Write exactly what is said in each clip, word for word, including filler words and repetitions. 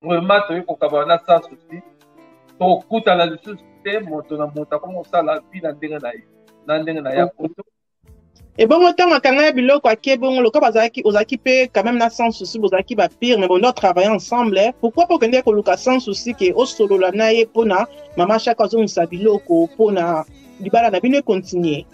vraiment toyei kokabana sans souci tokutana lisusu te moto na moto akomi kosala vi na ndenge na ye na ndenge na ya poto. Et bon, autant quand on a bilo quoi qui bon le cas bazaki ozaki pe quand même na sans souci bozaki ba pire mais bon on travailler ensemble hein. Pourquoi pas qu'on ait ko sans souci que au solo la na ye pona maman chaque ozo sa biloko pona libala na bino continuer.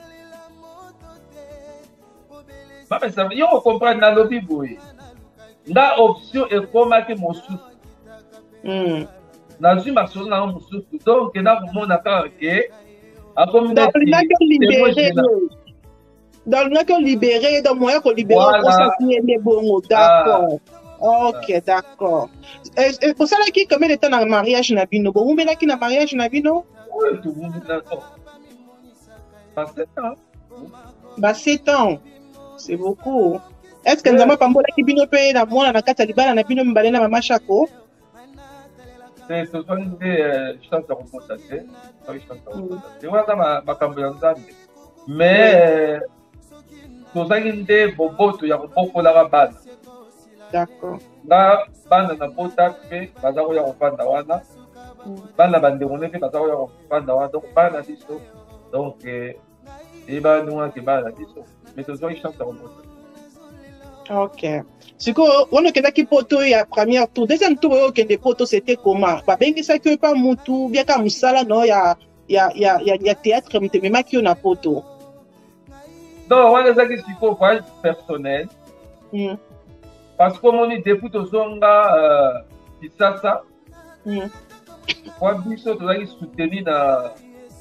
Ba mais ça yo comprendre na lobi boye. Nga option e koma ke mosusu. Hmm. Nazwi masolo na mosusu donc na komona ka ke akomi donc na que libérer dans le cas libéré, dans le moyen qu'on libère, on s'appuie les bons. D'accord. Ok, d'accord. Et pour ça, là, qui combien de temps dans le mariage Nabino? Vous mettez là qui dans le mariage Nabino? Oui, tout le monde est d'accord. Bah, sept ans. Bah, sept ans. C'est beaucoup. Est-ce que nous avons pas qui bino payé dans moi, dans la carte libérale, Nabino m'balé dans ma chako? C'est ce sont des chances de remonter. Oui, chances de remonter. C'est vrai, ça m'a cambié. Mais. tozali nde boboto ya kobokolaka bana. D'accord. Nga bana na bota mpe baza koya kofanda wana bana bandeko ne mpe baza koya kofanda wana donc bana biso donc eyeba ndungaki bana biso mais tozwaki chance ya kobota. Ok. Sikoyo wana okendaki poto ya première tour deuxième tour oyo okende poto c'était comment babengisaki oyo pa mutu biaka mosala no ya ya ya ya théâtre mutememaki yo na poto? Donc, on a des voyage personnel. Mm. Parce que mon idée pour tout zonga Kisasa. Kwa biso to zaki soutenir na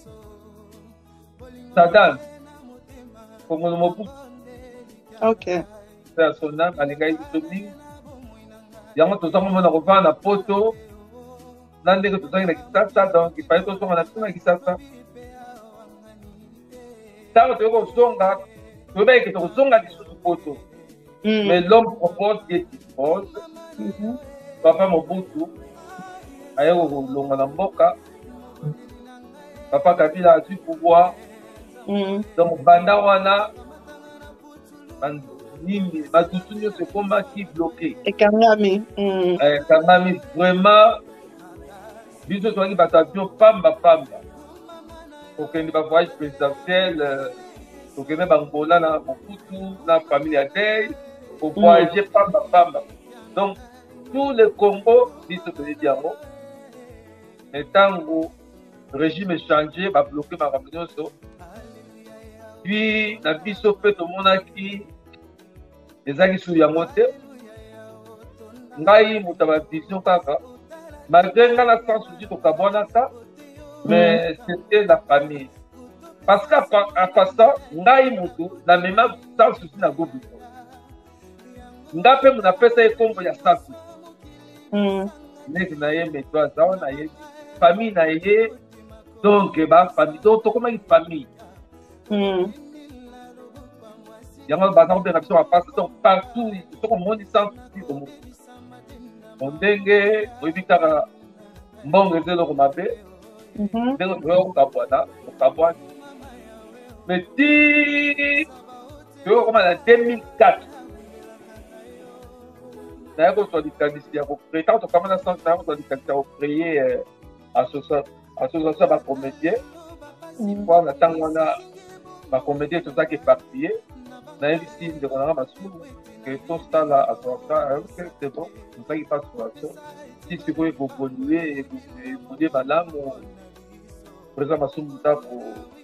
Saddam. Comme on m'a poussé. OK. Personnel, alinga isomi. Yango to zonga mona revendre na poto. Nande que to zaki na Kisasa donc il fallait to zonga na Kisasa. Ça to ko zonga que tu zonga lisusu poto. Mais l'homme propose et dispose. Papa Mobutu aye kolonga na mboka. Papa Kabila a du pouvoir. Donc banda wana nini batutu nyonso ekomaki bloqué. Ekangami. Ekangami vraiment biso tozalaki bato avion pamba pamba okende ba voyage présidentiel. Donc, on a Angola, na Mobutu, na famille Adey, pour voyager pamba pamba. Donc, tout le Congo, dit ce que je dis en haut, étant où le régime est changé, va bloquer ma famille. Puis, la vie se fait au monde qui les a qui sont à monter. Ngai, mutaba vision kaka. Malgré la sens souci au Kabonata, mais c'était la famille. Parce qu'à part ça, ngai mutu na même sans souci na gobi. Nga pe muna pesa ekombo ya sasu. Mm. Nek na ye metwa zao na ye famille na ye donc ba famille donc to comme une famille. Mm. Yango ba na bien action à passer donc partout to comme monde sans souci comme. Ondenge oyibika mbongo zelo ko mabe. Mhm. Ndenge ko kabwana, ko kabwana. Mais si tu vois comment en deux mille quatre, d'ailleurs, quand on dit qu'il y a créé, quand on commence à s'entendre, on dit qu'il y a créé association de comédiens. Quand on attend, on a ma comédien, tout ça qui est parti. On a investi de on a ma sous, que tout ça là, à son temps, c'est bon, tout ça qui passe sur l'action. Si tu veux évoluer et évoluer ma langue, par exemple, ma sous, pour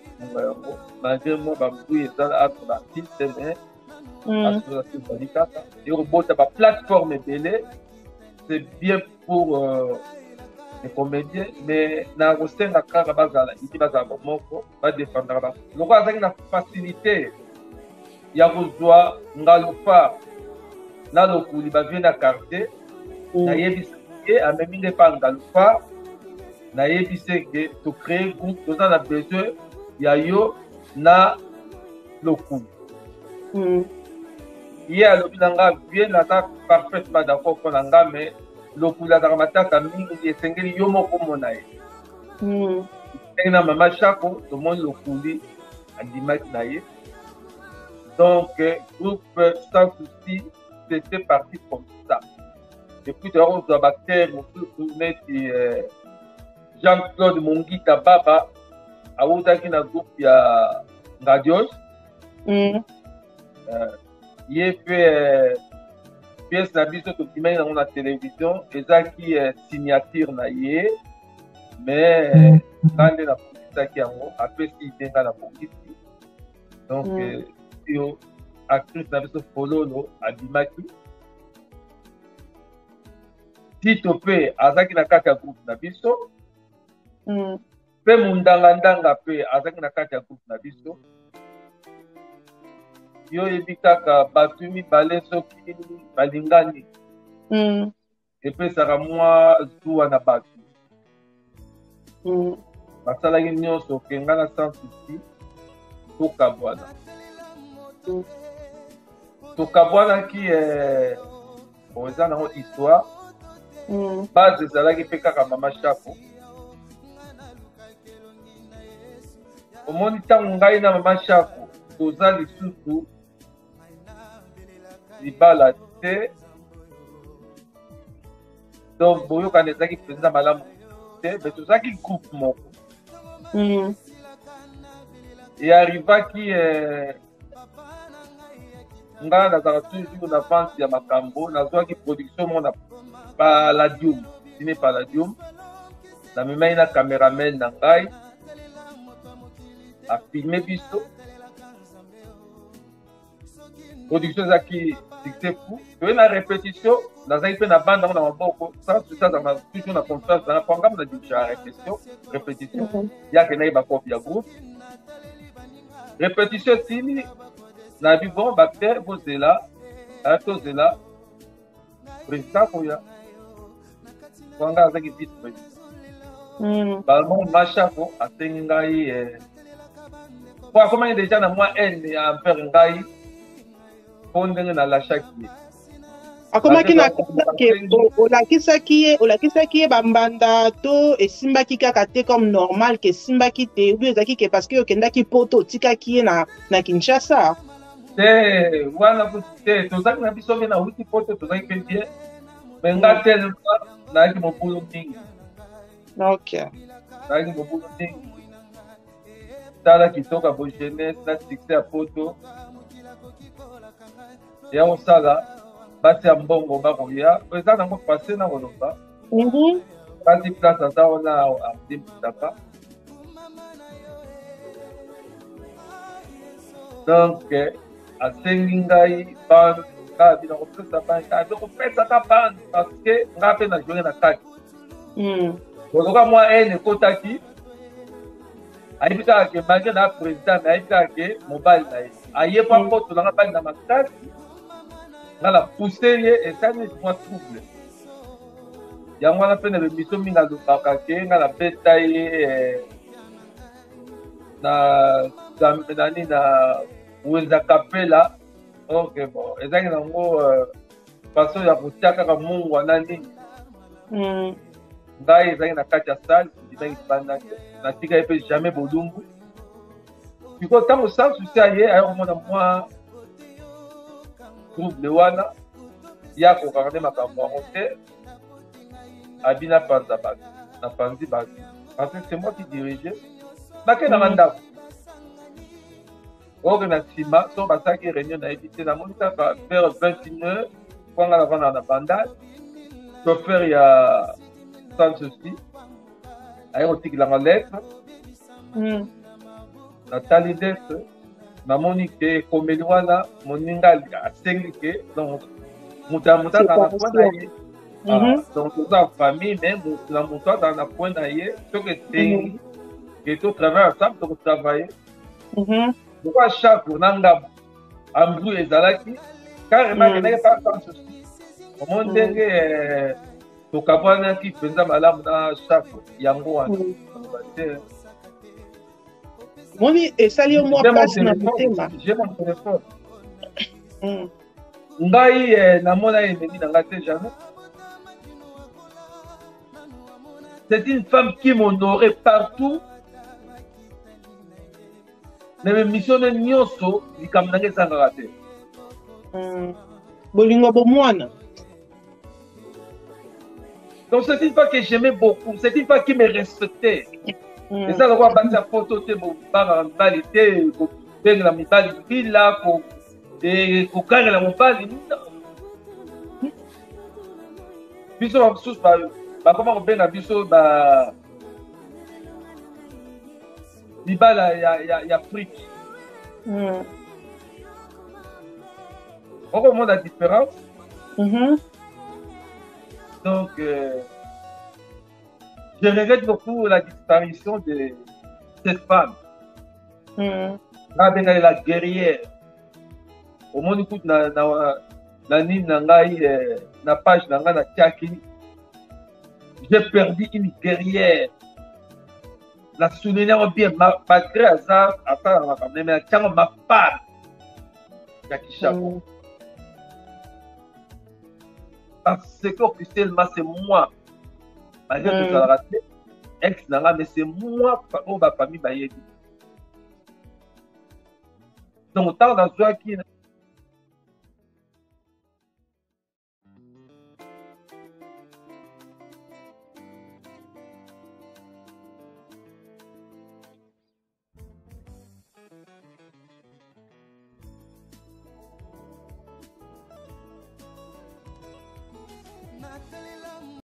malgré moi bambouille ezala entre l'artiste mais association balikaka et robota ba plateforme belé c'est bien pour euh, les comédiens mais na kosenga kaka bazala iti bazala moko ba défendre ba loko azaki na facilité ya kozwa ngalupa na lokuli bavie na quartier nayebisa ye amemi nde pa ngalupa nayebise ke to créer groupe toza na besoin ya yo na lokulu. Mm. Ye alobi na nga bien naza parfaitement d'accord mpo na nga mais lokulu azaka matata mingi esengeli yo moko mona ye. Ndenge na mama Chako tomoni lokuli andimaki na ye. Donc groupe sans souci c'était parti comme ça. et puis tokozwa bacteur mosusu neti Jean-Claude Mongita Baba awutaki na groupe ya Radios ye pe pièce na biso tokimai nango na télévision ezaki signature na ye mais kande na bokisaki yango apesi itenga na bokisi donc yo actrice na biso Fololo abimaki Tito pe azaki na kati ya groupe na biso pe mundanga-ndanga pe azaki na kati ya groupe na biso yo yebi kaka bato mibale soki balingani epesaka mwa zuwa na bato basalaki nyonso okenga na sans souci tokabwana tokabwanaki eza nango histoire base ezalaki mpe kaka mama Shako omoni ntango ngai na mama Shako toza lisusu libala te donc boyokana ezalaki mpenza malamu te me tozalaki groupe moko earrivaki ngai nazalaka toujours na vente ya makambo nazwaki production moko na Palladium cine Palladium namemai na cameraman na ngai afilme biso production ezalaki succès fou toye na répétition nazalaki mpe na bande yango na maboko sans succès azalaka toujours na confiance nanga mpo ngambo na dirige ya répétition répétition yake nayeba kopi ya groupe répétition tini na bi bon bacteur bozela aya tozela président koya kwanga azalaki vice président balmon Mashako asengi ngai po akomaki déjà na mwa ene ya ampere ngai mpo ndenge nalashaki ye akomaki na ke olakisaki ye olakisaki ye bambanda to esimbaki kaka te comme normal ke esimbaki te obi ezalaki ke parce que okendaki poto otikaki ye na na Kinshasa te wana kusi te tozalaki na biso mpe na wuti poto tozalaki mpe bien me nga te nayaki mobulu mingi ok nayaki mobulu mingi tala kitoko bo jeunesse na succès ya poto ya kosala basi ya mbongo bakoya eza nango pase na koloba kasi place aza wana amdimbutaka donc asengi ngai bande ngai bina kopesa bande azo kopesaka bande parce que ngai mpe na jonge na kati koloka mwa ene ekotaki ayebi kaka ke malgré na président me ayebi kaka ke mobali na ye aye mpo akotolanga bali na makasi nga la pousse ye esali mwa trouble yango wana mpe na bemission mingi alobaka ke nga na beta ye na nani na wenza kapela ok bon ezalaki nango façon ya kotia kaka mungu wana nini ngai ezalaki na kati ya sale ndimaki libandaki natika ye mpe jamais bolumbu siko ntango sans souci aye aye komona mwa trouble wana ya kokarde makambo yango te abina panza bato napanzi bato parce que c'est moi qui dirigeais bakendaka ndako oke na nsima so basalaki réunion nayebi te namoni kaka vers vingt une heures kwanga navanda na bandage chauffeur ya sans souci aye kotikilanga lettre natali lettre namoni ke ekomeli wana moninga asengi ke donc moto ya moto azala na point na ye donc toza famille mais na moto azala na point na ye soki esengi ke totravaille ensemble tokotravaille pourquoi chaque jour na ngamba ambru ezalaki carrément kenaki pa sans souci omoni ndenge tokabwanaki mpenza malamu na chaque yango wana moni esali yo mwa place na motema j'ai mon téléphone ngai namona ennemi na ngai te jamais c'est une femme qui m'honorait partout na bemission ne nyonso likambo nanga ezangaka te bolingo bomwana Donc c'est une femme que j'aimais beaucoup, c'est une femme qui me respectait. Mm. Et ça, le roi bâti à photo, tu es bon, par mibali, tu es ben la mibali, puis là, pour et pour carrer la mibali. Biso ba sous ba ba comment on ben na biso ba mibala ya ya ya fric. Mm. On remonte la différence. Mhm. Donc, euh, je regrette beaucoup la disparition de cette femme. Mm. Là, la guerrière. Au monde écoute na na na ni na ngai na page na ngai na tiaki. J'ai perdu une guerrière. La souvenir bien malgré ça, attends, on va même la tiens ma part. Jackie Chapo. Parce que officiellement c'est moi. Malgré que ça a raté, ex nanga, mais c'est moi pour ma famille. Donc, tant dans ce qui